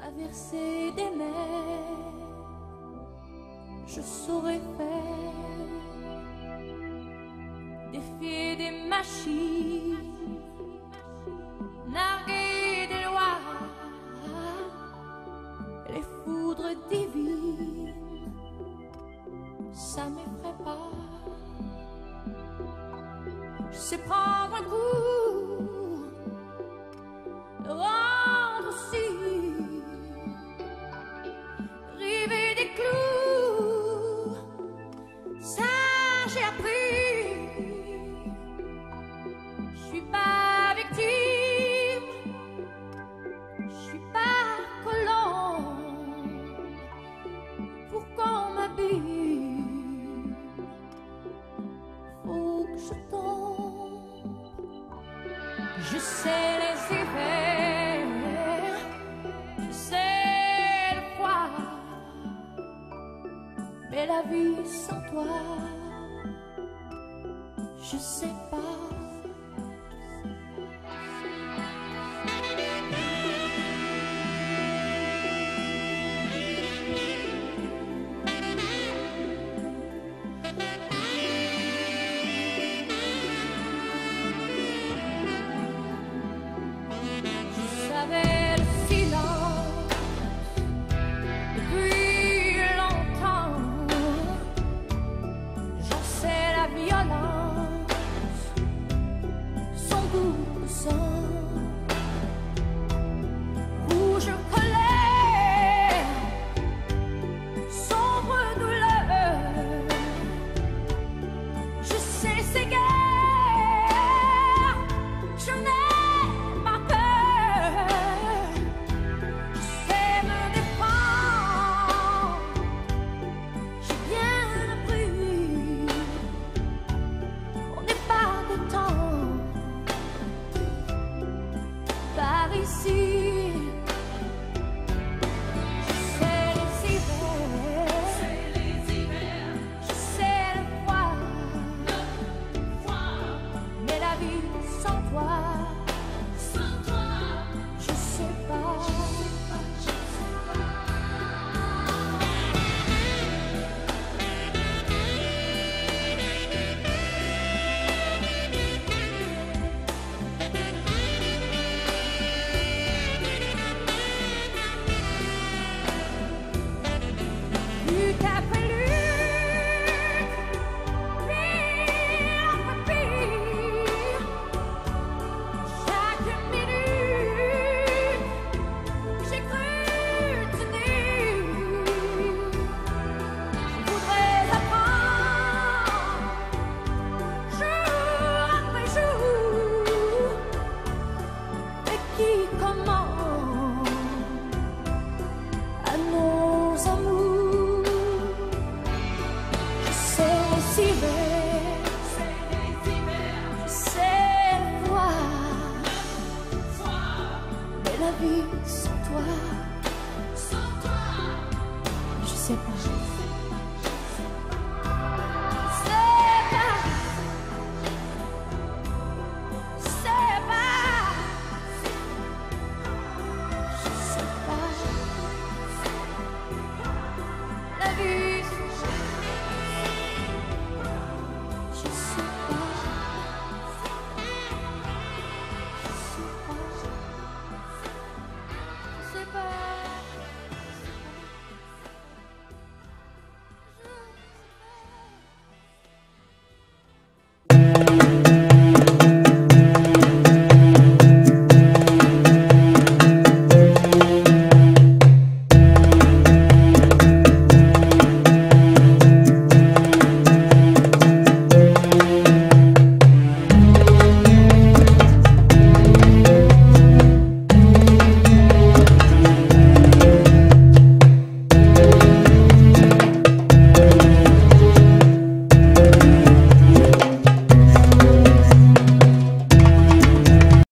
traverser des mers, je saurais faire, défier des machines, narguer des lois, les foudres divines, ça m'effraie pas. Je sais prendre un coup, le rendre aussi, river des clous, ça j'ai appris. Je suis pas victime, je suis pas colon pour qu'on m'habille. Faut que je tombe. Je sais les hivers, je sais le froid, mais la vie sans toi, je sais pas. J'avais le silence depuis longtemps, j'en sais la violence, son goût de sang, rouge colère, sombre douleur, je sais ces guerres, je n'ai ici. Je sais les hivers, je sais le froid, mais la vie sans toi, je sais pas. Après lutte, pire après pire, chaque minute, j'ai cru tenir. Je voudrais apprendre, jour après jour, et qui comment à nos amours. Je sais le froid, mais la vie sans toi, je sais pas.